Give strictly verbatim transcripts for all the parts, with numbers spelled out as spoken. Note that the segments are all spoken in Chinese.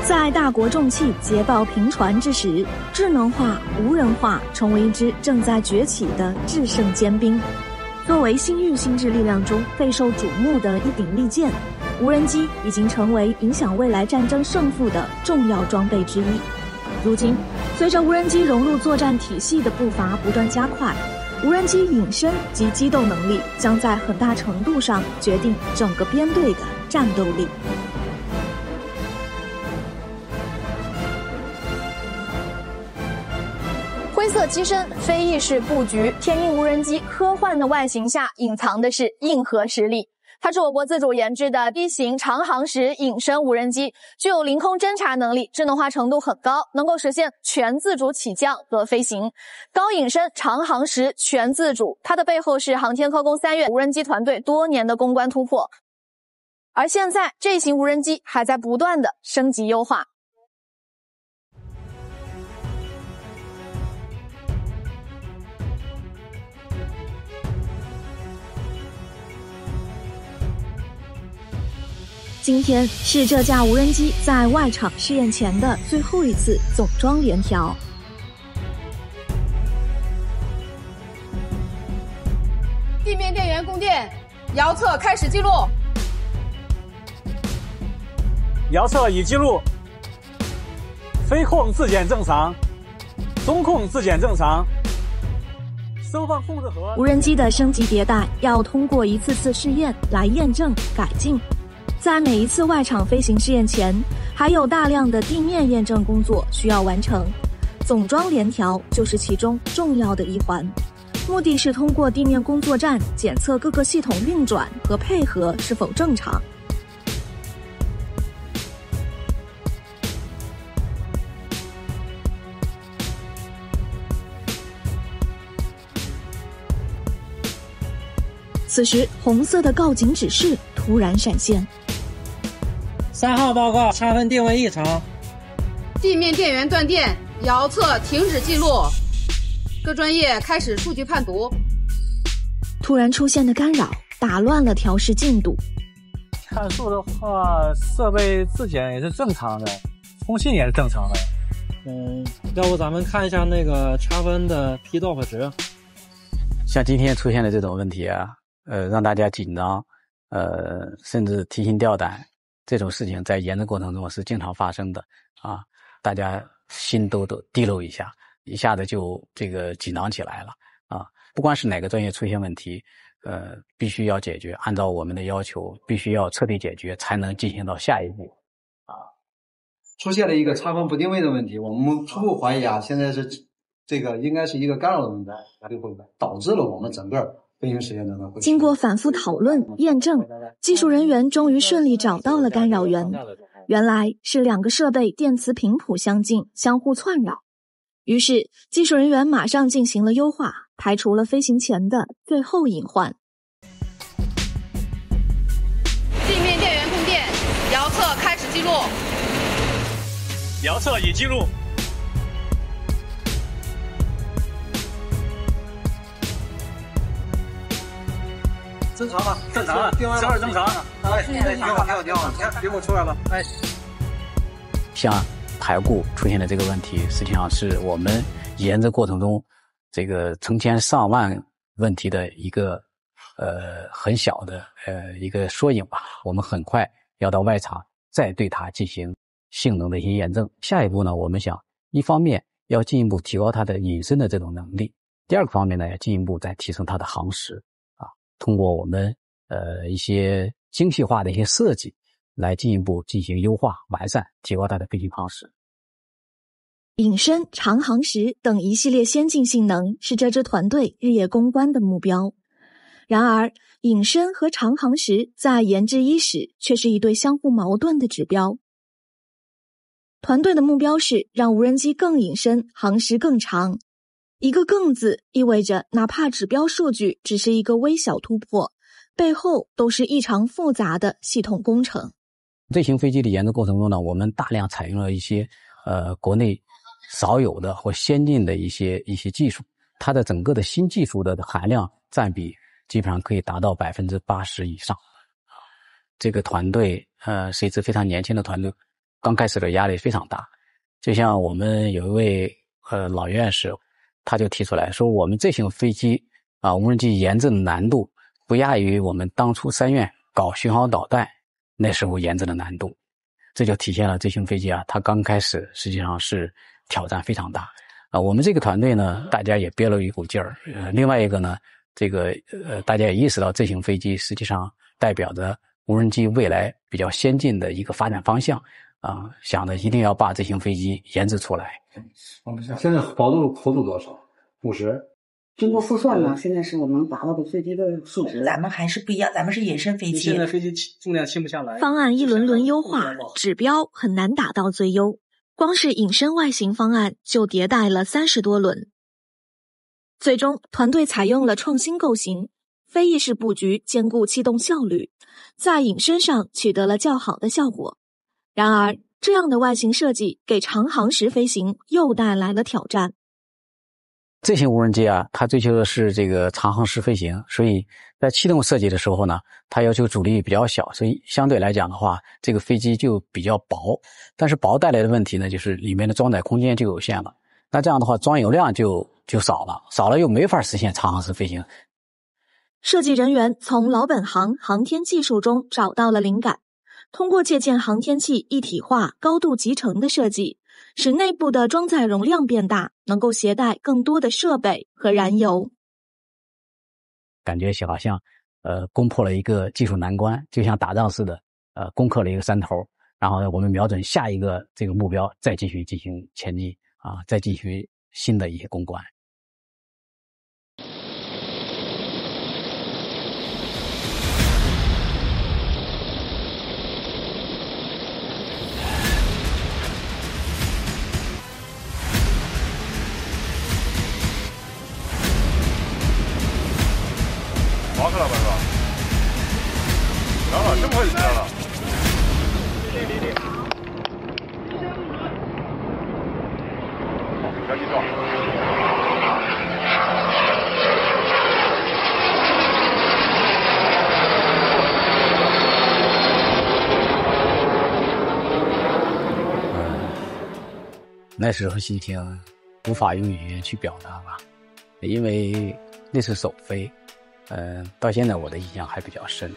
在大国重器捷报频传之时，智能化、无人化成为一支正在崛起的制胜尖兵。作为新域心智力量中备受瞩目的一柄利剑，无人机已经成为影响未来战争胜负的重要装备之一。如今，随着无人机融入作战体系的步伐不断加快，无人机隐身及机动能力将在很大程度上决定整个编队的战斗力。灰色机身，非意识布局，天鹰无人机科幻的外形下隐藏的是硬核实力。它是我国自主研制的低型长航时隐身无人机，具有凌空侦察能力，智能化程度很高，能够实现全自主起降和飞行。高隐身、长航时、全自主，它的背后是航天科工三月无人机团队多年的攻关突破。而现在，这型无人机还在不断的升级优化。今天是这架无人机在外场试验前的最后一次总装联调。 地面电源供电，遥测开始记录。 遥测已记录。飞控自检正常，中控自检正常。升放控制盒。 无人机的升级迭代要通过一次次试验来验证改进。在每一次外场飞行试验前，还有大量的地面验证工作需要完成，总装联调就是其中重要的一环。目的是通过地面工作站检测各个系统运转和配合是否正常。此时，红色的告警指示突然闪现。 三号报告，差分定位异常， 地面电源断电，遥测停止记录。各专业开始数据判读。 突然出现的干扰打乱了调试进度。 看数的话，设备自检也是正常的，通信也是正常的。 嗯，要不咱们看一下那个差分的 P D O F 值。 像今天出现的这种问题啊，呃，让大家紧张，呃，甚至提心吊胆。这种事情在研制过程中是经常发生的啊，大家心都都提溜一下，一下子就这个紧张起来了啊。不管是哪个专业出现问题，呃，必须要解决，按照我们的要求，必须要彻底解决，才能进行到下一步啊。 出现了一个差分不定位的问题，我们初步怀疑啊，现在是这个应该是一个干扰的问题，导致了我们整个飞行实验当中。 经过反复讨论验证，技术人员终于顺利找到了干扰源。原来是两个设备电磁频谱相近，相互窜扰。于是技术人员马上进行了优化，排除了飞行前的最后隐患。 地面电源供电，遥测开始记录。 遥测已记录。 正常了， 正常了，十二正常。 哎，挺好，挺好，挺好，你看结果出来了。哎， 像排固出现的这个问题，实际上是我们研制过程中这个成千上万问题的一个呃很小的呃一个缩影吧。我们很快要到外场再对它进行性能的一些验证。下一步呢，我们想一方面要进一步提高它的隐身的这种能力，第二个方面呢，要进一步再提升它的航时。通过我们呃一些精细化的一些设计，来进一步进行优化完善，提高它的飞行航时。 隐身、长航时等一系列先进性能是这支团队日夜攻关的目标。然而，隐身和长航时在研制伊始却是一对相互矛盾的指标。团队的目标是让无人机更隐身，航时更长。一个更字意味着哪怕指标数据只是一个微小突破，背后都是异常复杂的系统工程。 这型飞机的研制过程中呢，我们大量采用了一些呃国内少有的或先进的一些一些技术，它的整个的新技术的含量占比基本上可以达到百分之八十以上。这个团队呃是一支非常年轻的团队， 刚开始的压力非常大。就像我们有一位呃老院士，他就提出来说，我们这型飞机啊，无人机研制的难度不亚于我们当初三院搞巡航导弹那时候研制的难度。这就体现了这型飞机啊，它刚开始实际上是挑战非常大。啊，我们这个团队呢，大家也憋了一股劲儿。呃，另外一个呢，这个呃，大家也意识到这型飞机实际上代表着无人机未来比较先进的一个发展方向。啊，想着一定要把这型飞机研制出来。 现在薄度厚度多少？五十。 经过复算呢，现在是我们达到的最低的数值。 咱们还是不一样，咱们是隐身飞机。 现在飞机重量轻不下来。 方案一轮轮优化，指标很难达到最优。光是隐身外形方案就迭代了三十多轮。最终，团队采用了创新构型，飞翼式布局兼顾气动效率，在隐身上取得了较好的效果。然而，这样的外形设计给长航时飞行又带来了挑战。 这型无人机啊，它追求的是这个长航时飞行，所以在气动设计的时候呢，它要求阻力比较小，所以相对来讲的话，这个飞机就比较薄。但是薄带来的问题呢，就是里面的装载空间就有限了。那这样的话，装油量就就少了，少了又没法实现长航时飞行。 设计人员从老本行航天技术中找到了灵感。通过借鉴航天器一体化、高度集成的设计，使内部的装载容量变大，能够携带更多的设备和燃油。 感觉好像呃攻破了一个技术难关，就像打仗似的，呃攻克了一个山头，然后呢我们瞄准下一个这个目标，再继续进行前进啊，再进行新的一些攻关。 划出来吧，是吧？来了，这么快就起来了。好，赶紧照。 那时候心情无法用语言去表达吧，因为那是首飞。呃，到现在我的印象还比较深。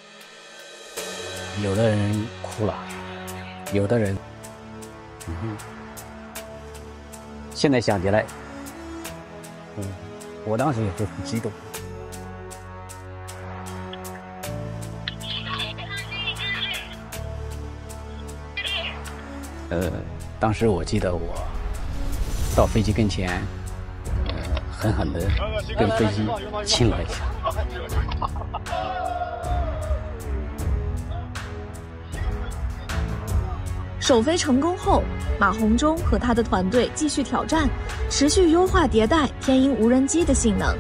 有的人哭了，有的人，嗯哼，现在想起来，嗯，我当时也会很激动。呃，当时我记得我到飞机跟前，呃，狠狠地跟飞机亲了一下。 首飞成功后，马红忠和他的团队继续挑战，持续优化迭代天鹰无人机的性能。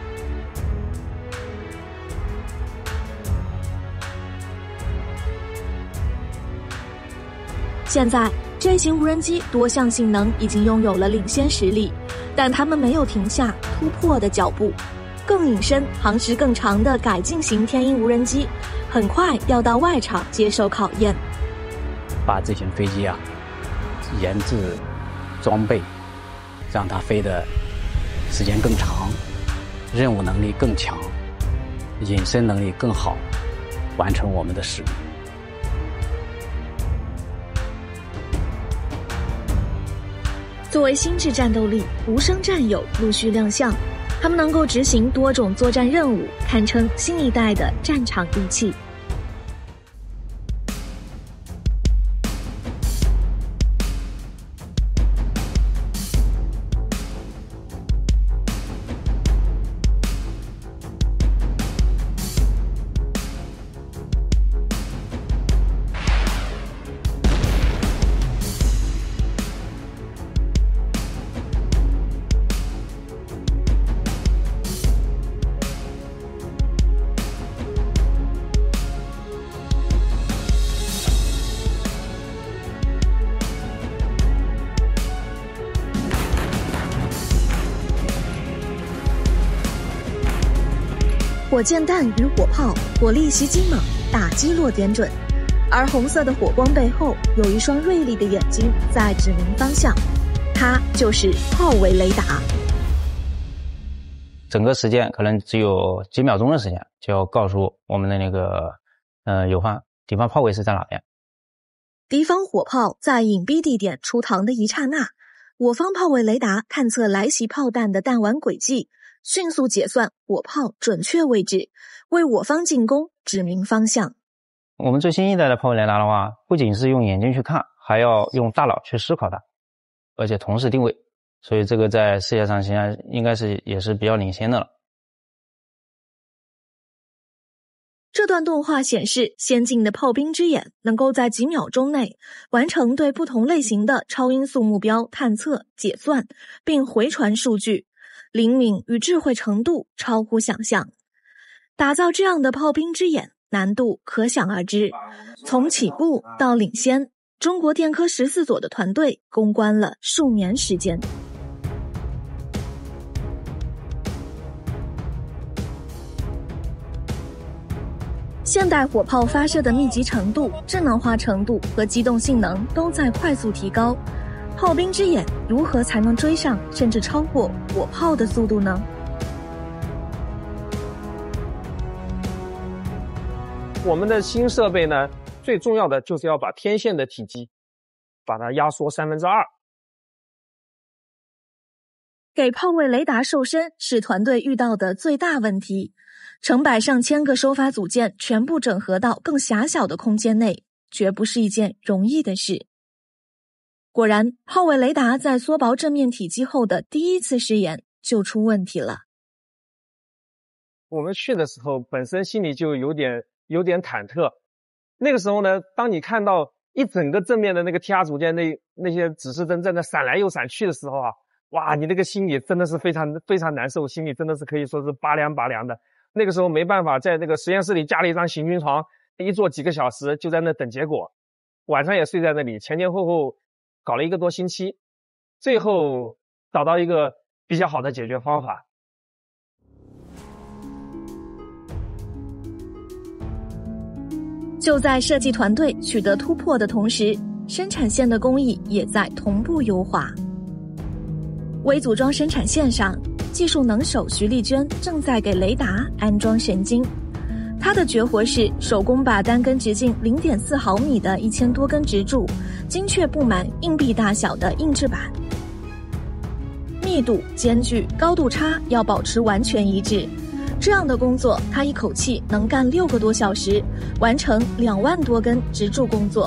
现在，这型无人机多项性能已经拥有了领先实力，但他们没有停下突破的脚步。更隐身、航时更长的改进型天鹰无人机，很快要到外场接受考验。 把这型飞机啊研制装备，让它飞的时间更长，任务能力更强，隐身能力更好，完成我们的使命。 作为新质战斗力，无声战友陆续亮相，他们能够执行多种作战任务，堪称新一代的战场利器。火箭弹与火炮火力袭击猛，打击落点准。 而红色的火光背后有一双锐利的眼睛在指明方向，它就是炮位雷达。 整个时间可能只有几秒钟的时间，就要告诉我们的那个呃友方敌方炮位是在哪边。 敌方火炮在隐蔽地点出膛的一刹那，我方炮位雷达探测来袭炮弹的弹丸轨迹，迅速解算火炮准确位置，为我方进攻指明方向。 我们最新一代的炮位雷达的话，不仅是用眼睛去看，还要用大脑去思考它，而且同时定位，所以这个在世界上现在应该是也是比较领先的了。 这段动画显示，先进的炮兵之眼能够在几秒钟内完成对不同类型的超音速目标探测、解算，并回传数据，灵敏与智慧程度超乎想象。打造这样的炮兵之眼，难度可想而知。从起步到领先，中国电科十四所的团队攻关了数年时间。现代火炮发射的密集程度、智能化程度和机动性能都在快速提高，炮兵之眼如何才能追上甚至超过火炮的速度呢？ 我们的新设备呢，最重要的就是要把天线的体积把它压缩三分之二。 给炮位雷达瘦身是团队遇到的最大问题。成百上千个收发组件全部整合到更狭小的空间内，绝不是一件容易的事。果然，炮位雷达在缩薄正面体积后的第一次试验就出问题了。 我们去的时候，本身心里就有点有点忐忑。那个时候呢，当你看到一整个正面的那个 T R 组件那那些指示灯在那闪来又闪去的时候啊，哇，你那个心里真的是非常非常难受，心里真的是可以说是拔凉拔凉的。那个时候没办法，在那个实验室里架了一张行军床，一坐几个小时，就在那等结果。晚上也睡在那里，前前后后搞了一个多星期，最后找到一个比较好的解决方法。 就在设计团队取得突破的同时，生产线的工艺也在同步优化。微组装生产线上，技术能手徐丽娟正在给雷达安装神经。她的绝活是手工把单根直径 零点四毫米的一千多根直柱精确布满硬币大小的硬质板，密度、间距、高度差要保持完全一致。这样的工作，她一口气能干六个多小时，完成两万多根直柱工作。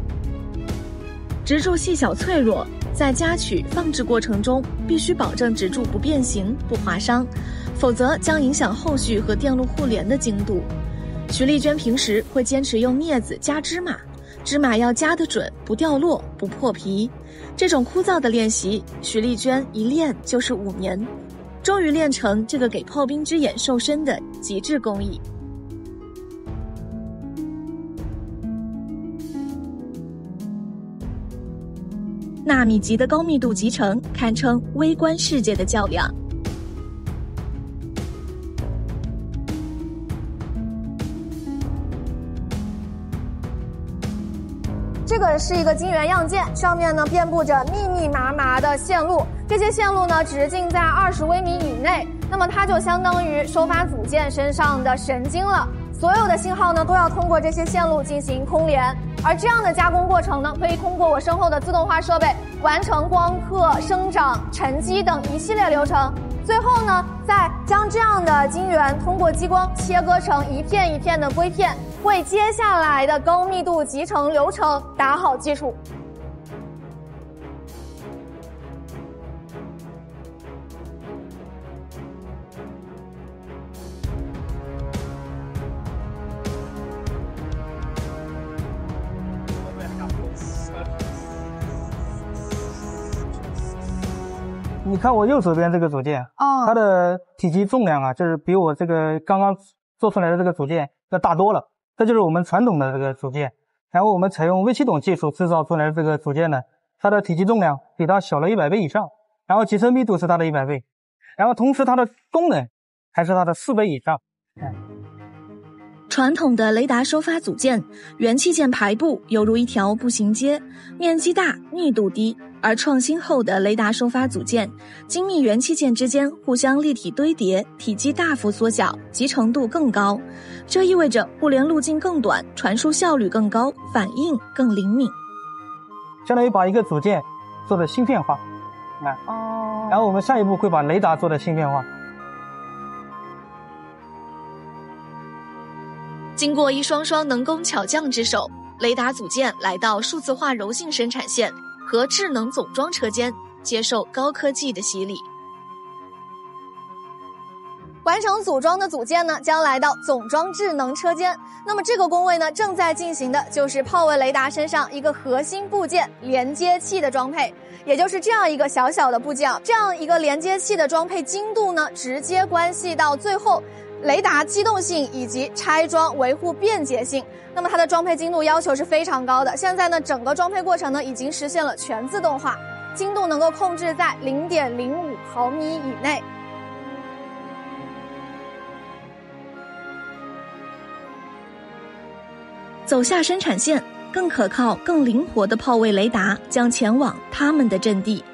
直柱细小脆弱，在夹取放置过程中必须保证直柱不变形、不划伤，否则将影响后续和电路互联的精度。徐丽娟平时会坚持用镊子夹芝麻，芝麻要夹得准，不掉落，不破皮。这种枯燥的练习，徐丽娟一练就是五年，终于练成这个给炮兵之眼瘦身的极致工艺。纳米级的高密度集成堪称微观世界的较量。 这个是一个晶圆样件，上面呢遍布着密密麻麻的线路，这些线路呢直径在二十微米以内，那么它就相当于收发组件身上的神经了。所有的信号呢都要通过这些线路进行通联，而这样的加工过程呢，可以通过我身后的自动化设备完成光刻、生长、沉积等一系列流程。最后呢，再将这样的晶圆通过激光切割成一片一片的硅片，为接下来的高密度集成流程打好基础。 你看我右手边这个组件， 哦， 它的体积重量啊，就是比我这个刚刚做出来的这个组件要大多了。这就是我们传统的这个组件，然后我们采用微气筒技术制造出来的这个组件呢，它的体积重量比它小了一百倍以上，然后集成密度是它的一百倍，然后同时它的功能还是它的四倍以上。 传统的雷达收发组件，元器件排布犹如一条步行街，面积大，密度低；而创新后的雷达收发组件，精密元器件之间互相立体堆叠，体积大幅缩小，集成度更高。这意味着互联路径更短，传输效率更高，反应更灵敏。 相当于把一个组件做的芯片化，啊，哦。然后我们下一步会把雷达做的芯片化。 经过一双双能工巧匠之手，雷达组件来到数字化柔性生产线和智能总装车间，接受高科技的洗礼。 完成组装的组件呢，将来到总装智能车间。那么这个工位呢，正在进行的就是炮位雷达身上一个核心部件连接器的装配，也就是这样一个小小的部件。这样一个连接器的装配精度呢，直接关系到最后雷达机动性以及拆装维护便捷性。那么它的装配精度要求是非常高的。现在呢，整个装配过程呢已经实现了全自动化，精度能够控制在 零点零五毫米以内。 走下生产线，更可靠、更灵活的炮位雷达将前往他们的阵地。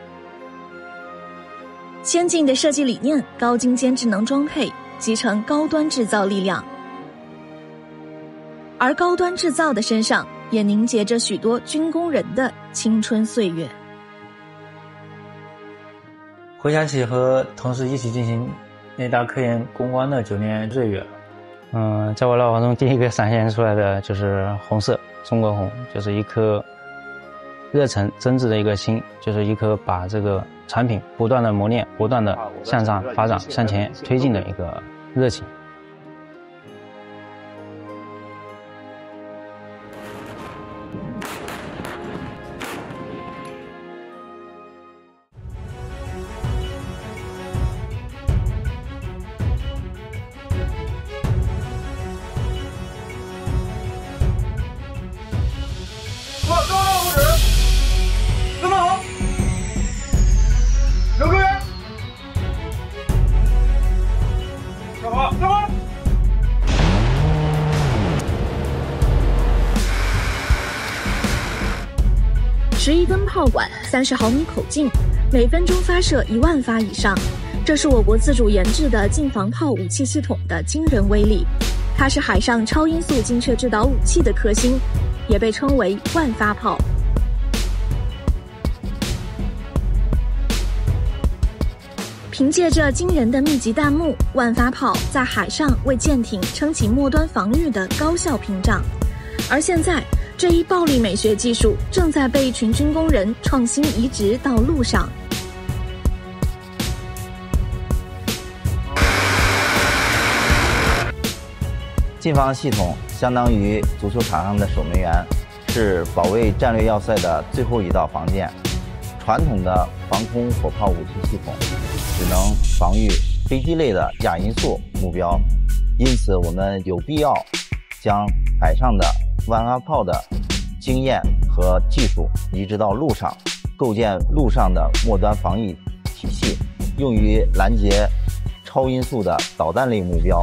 先进的设计理念，高精尖智能装配，集成高端制造力量。而高端制造的身上，也凝结着许多军工人的青春岁月。 回想起和同事一起进行雷达科研攻关的九年岁月，嗯，在我脑海中第一个闪现出来的就是红色，中国红，就是一颗热忱真挚的一个心，就是一颗把这个产品不断的磨练，不断的向上发展、向前推进的一个热情。 十一根炮管，三十毫米口径，每分钟发射一万发以上。这是我国自主研制的近防炮武器系统的惊人威力。它是海上超音速精确制导武器的克星，也被称为万发炮。凭借着惊人的密集弹幕，万发炮在海上为舰艇撑起末端防御的高效屏障。而现在，这一暴力美学技术正在被一群军工人创新移植到路上。 近防系统相当于足球场上的守门员，是保卫战略要塞的最后一道防线。传统的防空火炮武器系统只能防御飞机类的亚音速目标，因此我们有必要将海上的万发炮的经验和技术移植到路上，构建路上的末端防御体系，用于拦截超音速的导弹类目标。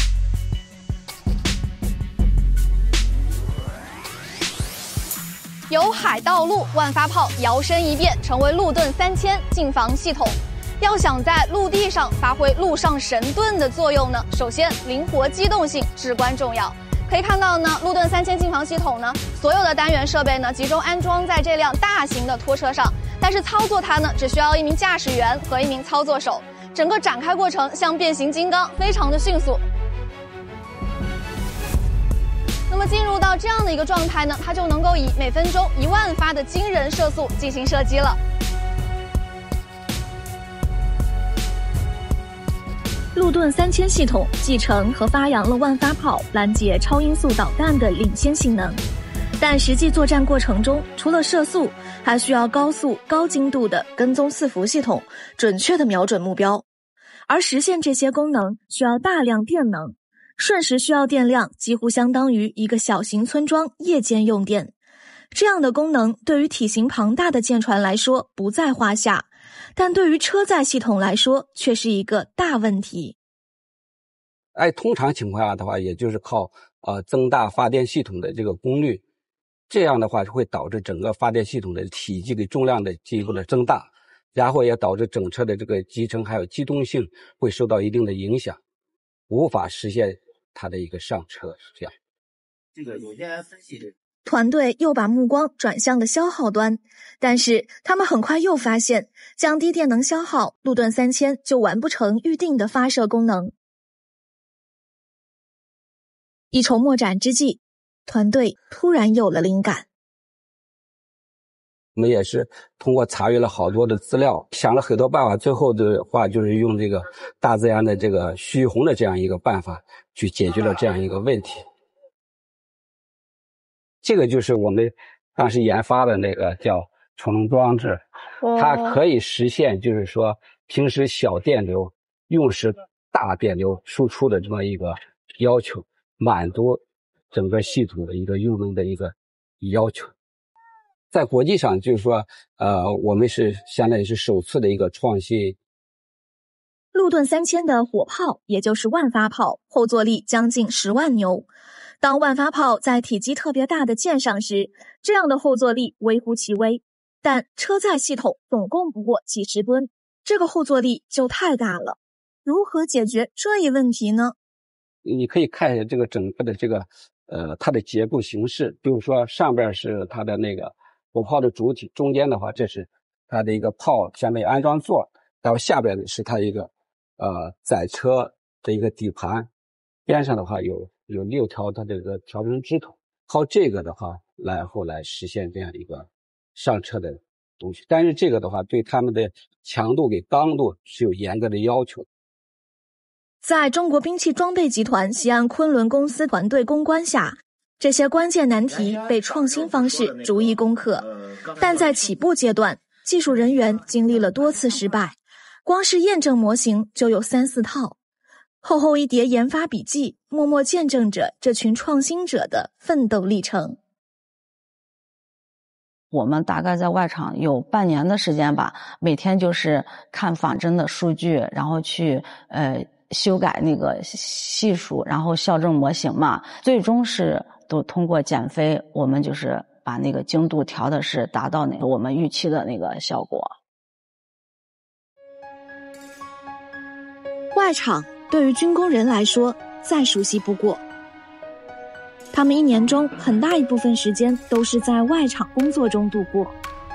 由海到陆万发炮摇身一变，成为陆盾三千近防系统。要想在陆地上发挥陆上神盾的作用呢，首先灵活机动性至关重要。可以看到呢，陆盾三千近防系统呢，所有的单元设备呢集中安装在这辆大型的拖车上，但是操作它呢只需要一名驾驶员和一名操作手，整个展开过程像变形金刚，非常的迅速。那么进入到这样的一个状态呢，它就能够以每分钟一万发的惊人射速进行射击了。 陆盾三千系统继承和发扬了万发炮拦截超音速导弹的领先性能，但实际作战过程中，除了射速，还需要高速、高精度的跟踪伺服系统，准确的瞄准目标。而实现这些功能需要大量电能，瞬时需要电量几乎相当于一个小型村庄夜间用电。这样的功能对于体型庞大的舰船来说不在话下，但对于车载系统来说却是一个大问题。 哎，通常情况下的话，也就是靠呃增大发电系统的这个功率，这样的话会导致整个发电系统的体积跟重量的进一步的增大，然后也导致整车的这个集成还有机动性会受到一定的影响，无法实现它的一个上车，是这样。 这个有些分析这。 团队又把目光转向了消耗端，但是他们很快又发现，降低电能消耗，路盾三千就完不成预定的发射功能。一筹莫展之际，团队突然有了灵感。 我们也是通过查阅了好多的资料，想了很多办法，最后的话就是用这个大自然的这个蓄洪的这样一个办法去解决了这样一个问题。这个就是我们当时研发的那个叫储能装置，它可以实现就是说平时小电流用时大电流输出的这么一个要求，满足整个系统的一个用能的一个要求。在国际上就是说呃，我们是相当于是首次的一个创新。 路盾三千的火炮，也就是万发炮，后坐力将近十万牛。当万发炮在体积特别大的舰上时，这样的后坐力微乎其微，但车载系统总共不过几十吨，这个后坐力就太大了。如何解决这一问题呢？ 你可以看一下这个整个的这个呃它的结构形式，比如说上边是它的那个火炮的主体，中间的话这是它的一个炮相当于安装座，然后下边是它一个呃载车的一个底盘，边上的话有有六条它这个调整支头，靠这个的话来后来实现这样一个上车的东西。但是这个的话对他们的强度给刚度是有严格的要求。 在中国兵器装备集团西安昆仑公司团队攻关下，这些关键难题被创新方式逐一攻克，但在起步阶段，技术人员经历了多次失败，光是验证模型就有三四套。厚厚一叠研发笔记，默默见证着这群创新者的奋斗历程。 我们大概在外场有半年的时间吧，每天就是看仿真的数据，然后去呃修改那个系数，然后校正模型嘛，最终是都通过减肥，我们就是把那个精度调的是达到那个我们预期的那个效果。 外场对于军工人来说再熟悉不过，他们一年中很大一部分时间都是在外场工作中度过。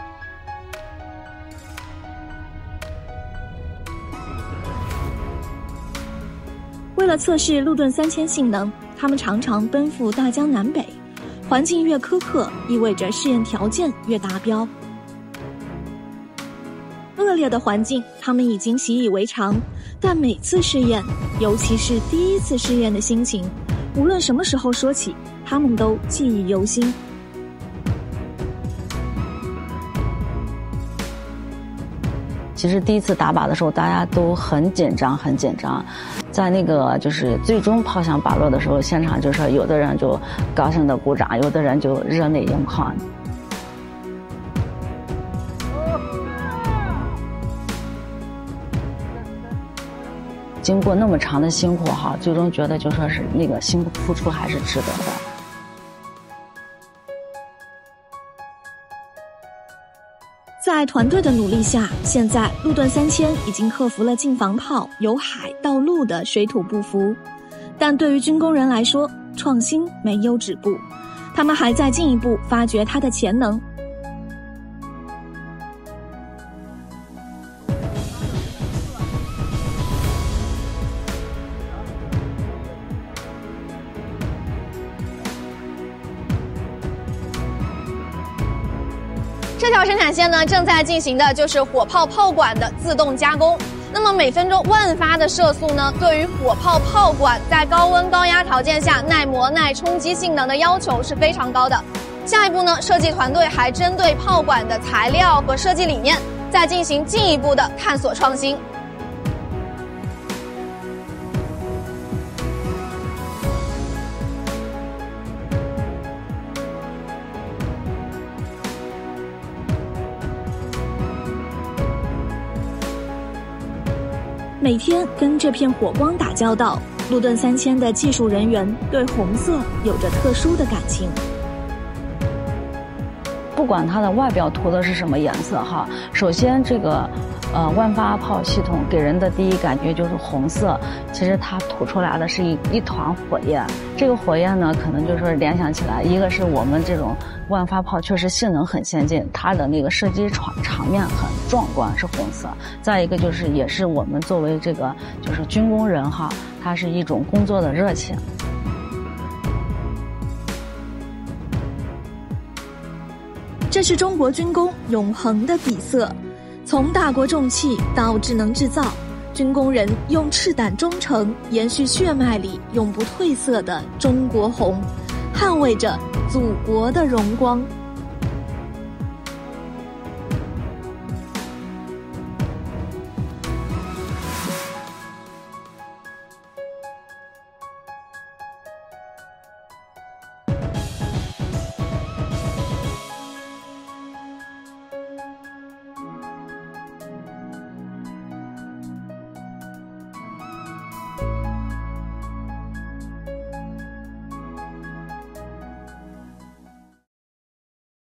为了测试路盾三千性能，他们常常奔赴大江南北，环境越苛刻，意味着试验条件越达标。恶劣的环境他们已经习以为常，但每次试验，尤其是第一次试验的心情，无论什么时候说起，他们都记忆犹新。 其实第一次打靶的时候，大家都很紧张，很紧张。在那个就是最终炮响靶落的时候，现场就是有的人就高兴的鼓掌，有的人就热泪盈眶。经过那么长的辛苦哈，最终觉得就说是那个辛苦付出还是值得的。 在团队的努力下，现在路盾三千已经克服了近防炮由海到陆的水土不服。但对于军工人来说，创新没有止步，他们还在进一步发掘它的潜能。 这条生产线呢，正在进行的就是火炮炮管的自动加工。那么每分钟万发的射速呢，对于火炮炮管在高温高压条件下耐磨耐冲击性能的要求是非常高的。下一步呢，设计团队还针对炮管的材料和设计理念，再进行进一步的探索创新。 每天跟这片火光打交道， 路盾三千的技术人员对红色有着特殊的感情。 不管它的外表涂的是什么颜色哈，首先这个呃万发炮系统给人的第一感觉就是红色，其实它吐出来的是一一团火焰。这个火焰呢，可能就是联想起来，一个是我们这种万发炮确实性能很先进，它的那个射击场场面很壮观，是红色。再一个就是也是我们作为这个就是军工人哈，它是一种工作的热情。 这是中国军工永恒的底色，从大国重器到智能制造，军工人用赤胆忠诚延续血脉里永不褪色的中国红，捍卫着祖国的荣光。